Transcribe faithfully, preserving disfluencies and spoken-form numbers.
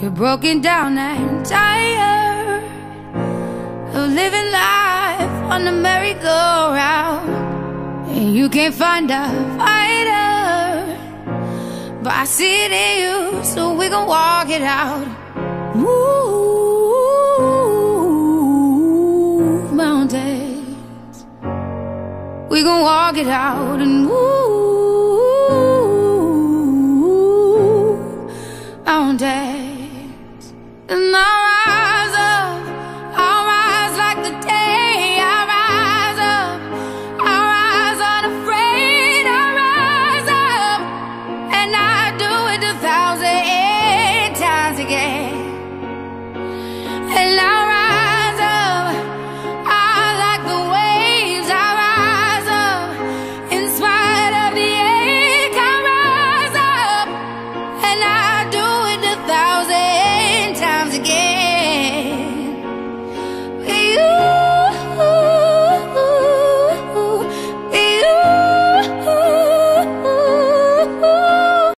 You're broken down and tired of living life on the merry-go-round, and you can't find a fighter, but I see it in you, so we gon' walk it out. Move mountains, we gon' walk it out and move